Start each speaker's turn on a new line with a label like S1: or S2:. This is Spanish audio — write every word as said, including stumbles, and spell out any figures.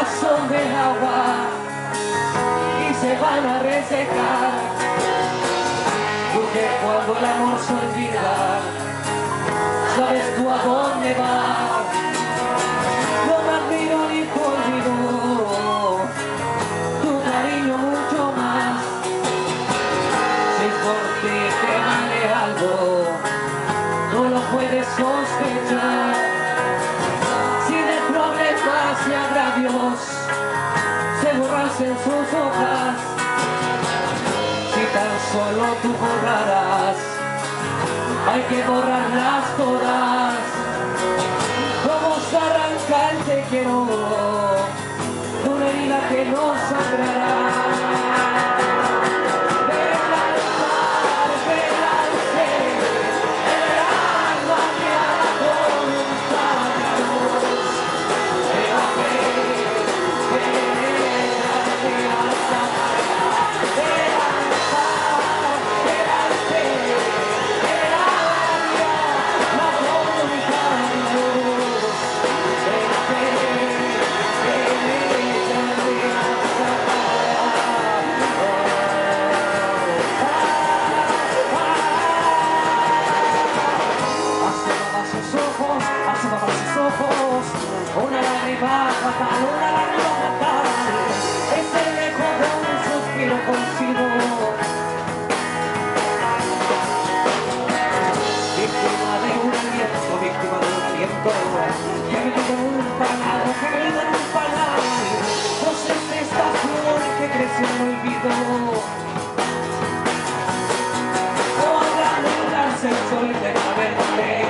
S1: son del agua y se van a resecar, porque cuando el amor se olvida, sabes tú a dónde vas. No me admiro ni te olvido tu cariño mucho más. Si por ti te vale algo, no lo puedes sospechar. Si de problemas y agravios se borras en sus hojas, si tan solo tú borraras, hay que borrarlas todas. Como se arranca el te quiero de una herida que no sangrará. Una lágrima fatal, una lágrima fatal, es el eco de un suspiro conocido. Víctima de un aliento, víctima de un aliento, que vive en un panal, que vive en un panal, pues es esta flor que creció en el olvido. O habrá de darse el sol de la verde.